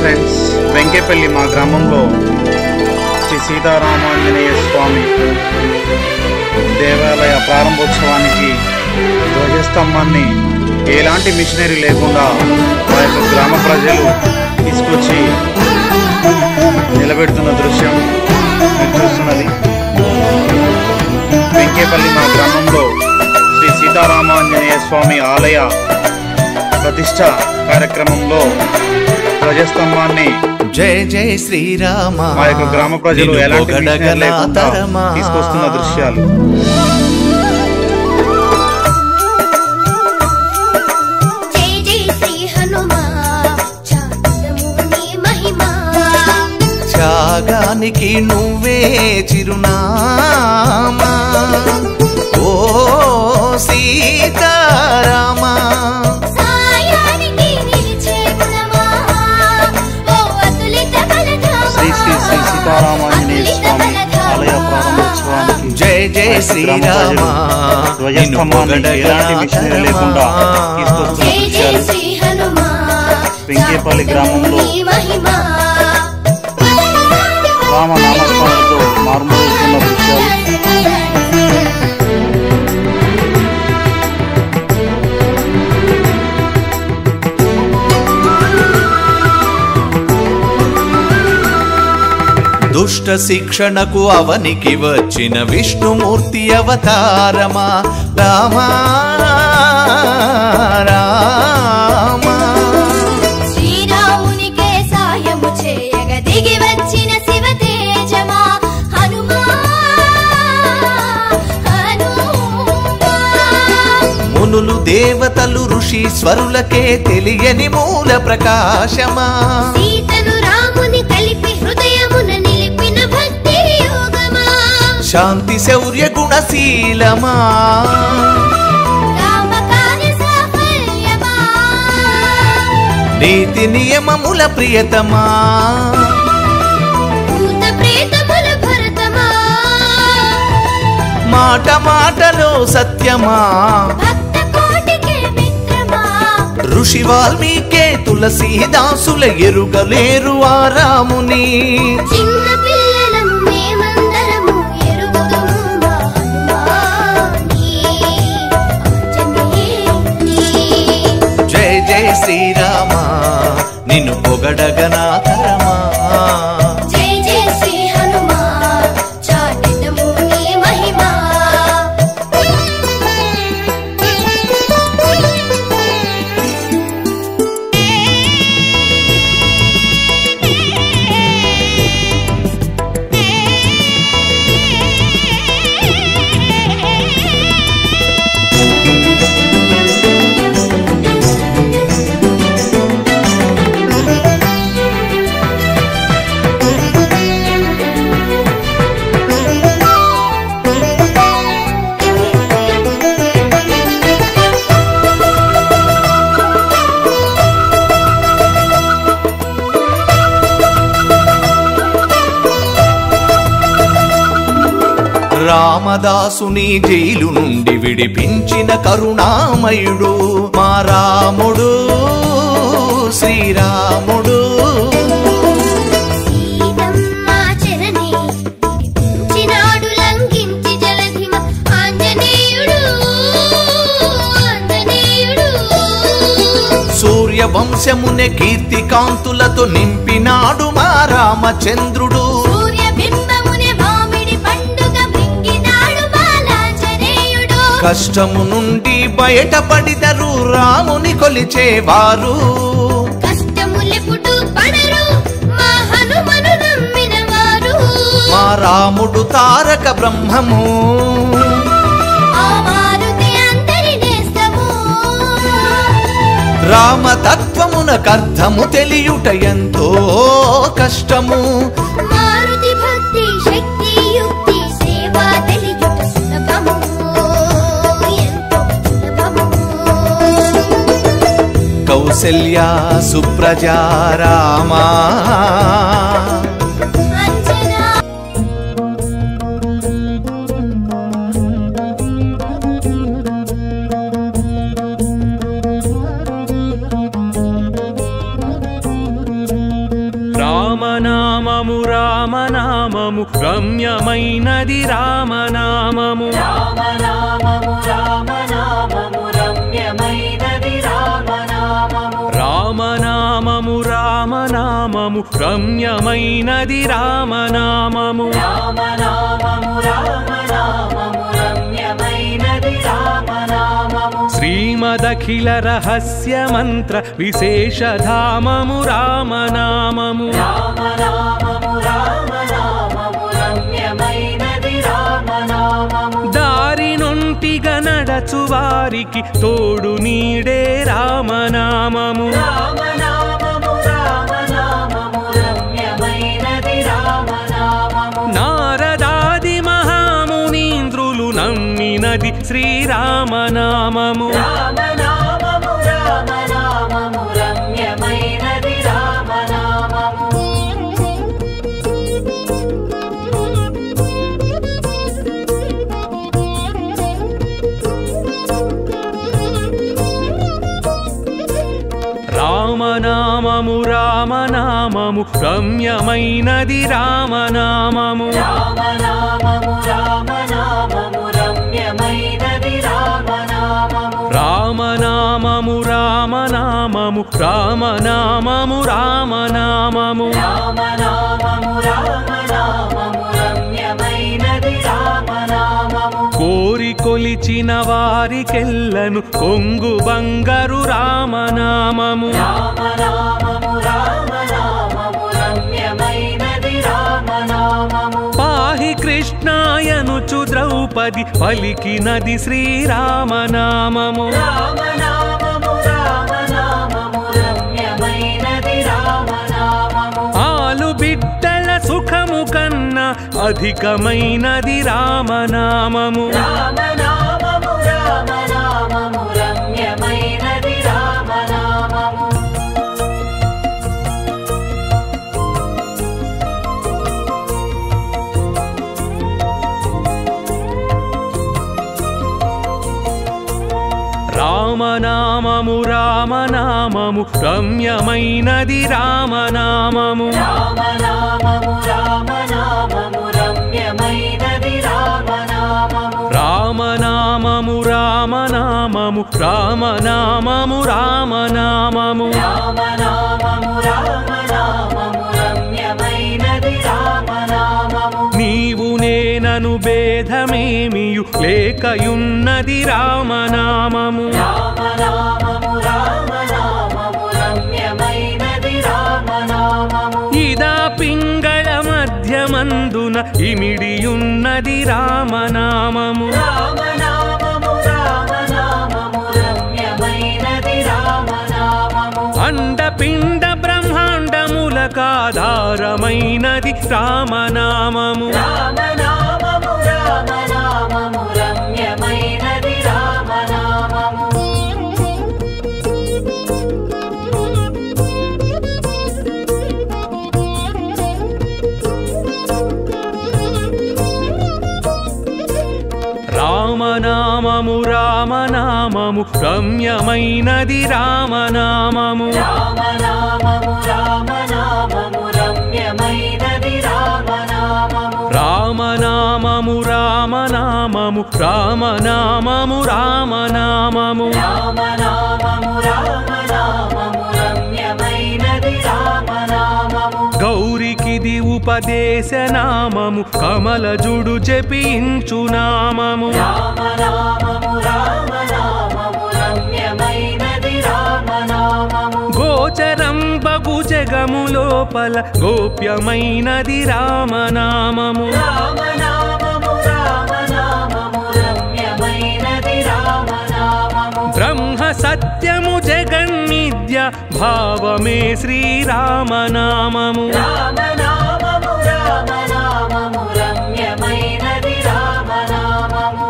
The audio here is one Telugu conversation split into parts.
ఫ్రెండ్స్, వెంకేపల్లి మా గ్రామంలో శ్రీ సీతారామాంజనేయ స్వామి దేవాలయ ప్రారంభోత్సవానికి ధ్వజస్తంభాన్ని ఎలాంటి మిషనరీ లేకుండా మా యొక్క గ్రామ ప్రజలు తీసుకొచ్చి నిలబెడుతున్న దృశ్యం మీరు చూస్తున్నది. వెంకేపల్లి మా గ్రామంలో శ్రీ సీతారామాంజనేయ స్వామి ఆలయ ప్రతిష్ట కార్యక్రమంలో ధ్వజస్తంభాన్ని జయ జయ శ్రీరామ మా యొక్క గ్రామ ప్రజలు ఎలాంటి మిషనరీ లేకుండా తీసుకొస్తున్న దృశ్యాలు. త్యాగానికి నువ్వే చిరునామా ఓ సీతారామా, శ్రీ శ్రీ శ్రీ సీతారామాంజనేయ స్వామి ఆలయ ప్రారంభోత్సవానికి జయ జయ శ్రీరామ ధ్వజస్తంభాన్ని ఎలాంటి మిషనరీ లేకుండా తీసుకొస్తున్న దృశ్యాలు వెంకేపల్లి గ్రామంలో రామ నామస్మరణతో మార్మోగుతున్న దృశ్యాలు. దుష్ట శిక్షణకు అవనికి వచ్చిన విష్ణుమూర్తి అవతారమా రామా రామా, శ్రీరామునికే సాయము చేయగ దిగి వచ్చిన శివ తేజమా హనుమా హనుమా. మునులు దేవతలు ఋషీశ్వరులకే తెలియని మూల ప్రకాశమా, సీతను రాముని కలిపి హృదయమున నిలిపిన భక్తి యోగమా, శాంతి శౌర్య గుణశీలమా, రామకార్య సాఫల్యమా, నీతి నియమముల ప్రియతమా, భూత ప్రేతముల భరతమా, మాట మాటలో సత్యమా, భక్త కోటికే మిత్రమా, ఋషి వాల్మీకే తులసీదాసుల ఎరుగలేరు ఆ రాముని, చిన్న పిల్లలం మేమందరము ఎరుగుదుమా హనుమాని ఆంజనేయుని. జయ జయ శ్రీరామ నిన్ను పొగడగనా తరమా, జయ జయ శ్రీ హనుమా చాటెదము నీ మహిమా. రామదాసుని జైలు నుండి విడిపించిన కరుణామయుడు మా రాముడు శ్రీరాముడు, సీతమ్మ చరణి విడిపించినాడు లంఘించి జలధిమ ఆంజనేయుడు ఆంజనేయుడు. సూర్యవంశమునే కీర్తి కాంతులతో నింపినాడు మా రామచంద్రుడు, సూర్య బింబమునే మామిడి పండుగ మింగినాడు బాలాంజనేయుడు. కష్టము నుండి బయటపడిదరు రాముని కొలిచేవారు, కష్టములెప్పుడు పడరు మా హనుమను నమ్మిన వారు. మా రాముడు తారక బ్రహ్మము, ఆ మారుతి అందరి నేస్తము. రామతత్వమునకర్థము తెలియుట ఎంతో కష్టము, మారుతి భక్తి శక్తి యుక్తి సేవ తెలియుట సులభము ఎంతో సులభము. కౌసల్య సుప్రజా రామా, అంజనా రామనామము రామనామము రమ్యమైనది రామనామము రామనామము రామనామము రమ్యమైనది రామనామము రామనామము రామనామము రమ్యమైనది రామనామము రామనామము రామనామము రమ్యమైనది రామనామము శ్రీమదఖిల రహస్య మంత్ర విశేషధామము రామనామము రామనామము రామనామము రమ్యమైనది రామనామము దారి నొంటిగా నడచు వారికి తోడు నీడే రామనామము రామనామము రామనామము రమ్యమైనది రామనామము నారదాది మహామునీంద్రులు నమ్మినది శ్రీరామనామము రామనామము రామనామము రమ్యమైనది రామనామము రామనామము రామనామము రమ్యమైనది రామనామము రామనామము రామనామము రమ్యమైనది రామనామము రామనామము రామనామము రామనామము రామనామము రామనామము రామనామము రమ్యమైనది రామనామము కోరి కొలిచిన వారికెల్లను కొంగు బంగారు రామనామము రామనామము రామనామము రమ్యమైనది రామనామము పాహి కృష్ణాయనుచు ద్రౌపది పలికినది శ్రీరామనామము రామనామము రామనామము రమ్యమైనది రామనామము ఆలు బిడ్డల సుఖము కన్నా అధికమైనది రామనామము రామనామము రామనామము రమ్యమైనది రామనామము రామనామము రామనామము రమ్యమైనది రామనామము రామనామము రామనామము రమ్యమైనది రామనామము రామనామము రామనామము రామనామము రామనామము రామనామము రామనామము రమ్యమైనది రామనామము నీవు నేనను భేదమేమియు లేకయున్నది రామనామము రామనామము రామనామము రమ్యమైనది రామనామము ఇదా పింగళ మధ్యమందున ఇమిడియున్నది రామనామము రామనామము రామనామము రమ్యమైనది రామనామము అండపిండ బ్రహ్మాండములకాధారమైనది రామనామము రామనామము రామనామము రమ్యమైనది రామనామము రామనామము రామనామము రమ్యమైనది రామనామము రామనామము రామనామము రమ్యమైనది రామనామము రామనామము రామనామము రామనామము రామనామము రామనామము రామనామము రమ్యమైనది రామనామము గౌరికిది ఉపదేశనామము కమలజుడు జపించు నామము రామనామము రామనామము రమ్యమైనది రామనామము గోచరం బగు జగము లోపల గోప్యమైనది రామనామము రామనామము రామనామము రమ్యమైనది రామనామము బ్రహ్మ సత్యము జగన్నిద్య భావమే శ్రీరామనామము రామనామము రామనామము రమ్యమైనది రామనామము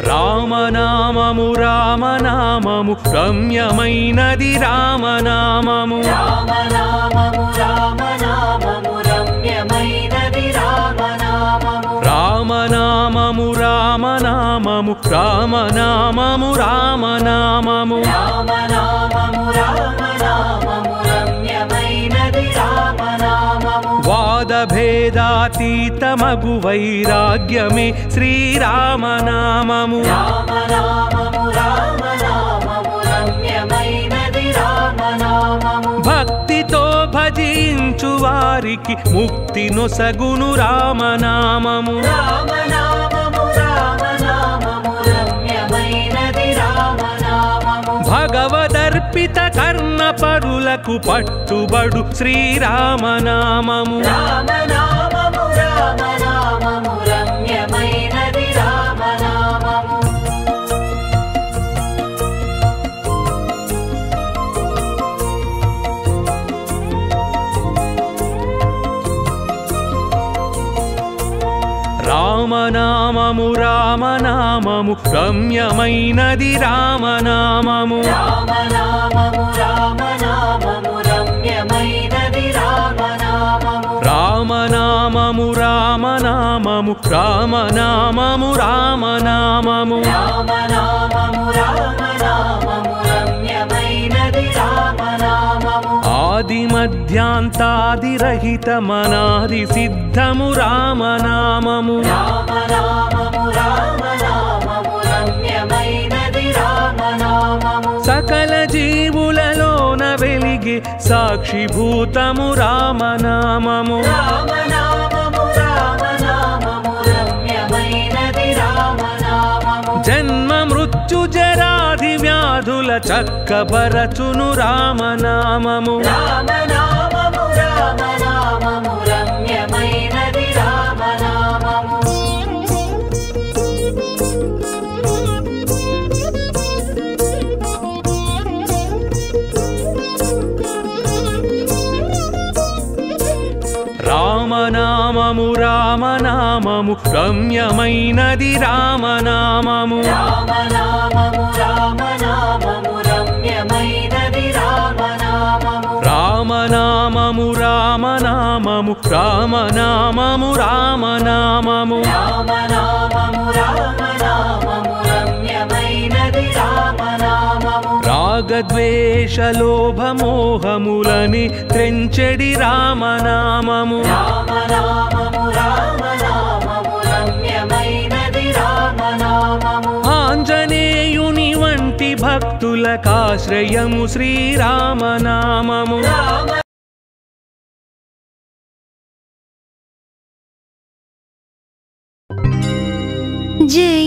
రామనామము రామనామము రమ్యమైనది రామనామము రామనామము రామనామము రమ్యమైనది రామనామము రామనామము రామనామము రామనామము రామనామము రామనామము రామనామము రమ్యమైనది రామనామము వాదభేదాతీతమగు వైరాగ్యమే శ్రీరామనామము రామనామము రామనామము రమ్యమైనది రామనామము భక్తితో భజించు వారికి ముక్తి నొసగును రామనామము రామనామము రామనామము రమ్యమైనది రామనామము భగవదర్పిత కర్ణ పరులకు పట్టుబడు శ్రీరామనామము రామనామము రామనామము రమ్యమైనది రామనామము రామనామము రామనామము రమ్యమైనది రామనామము రామనామము రామనామము రమ్యమైనది రామనామము రామనామము రామనామము రామనామము రామనామము రామనామము రామనామము రమ్యమైనది రామనామము ఆది మధ్యాంతాదిరహితమనాది సిద్ధము రామనామము రామనామము రామనామము రమ్యమైనది రామనామము సకల జీవులలోన వెలిగే సాక్షిభూతము రామనామము రామనామము రామనామము రమ్యమైనది రామనామము జన్మ మృత్యు జరాది వ్యాధుల చక్కబరచును రామనామము రామనామము రామనామము రమ్యమైనది రామనామము రామనామము రామనామము రమ్యమైనది రామనామము రామనామము రామనామము రమ్యమైనది రామనామము రామనామము రామనామము రామనామము రామనామము రామనామము రామనామము రమ్యమైనది రామనామము రాగద్వేషలోభమోహములని త్రెంచెడి రామనామము రామనామము రామనామము రమ్యమైనది రామనామము ఆంజనేయుని వంటి భక్తులకాశ్రయము శ్రీరామనామము జయ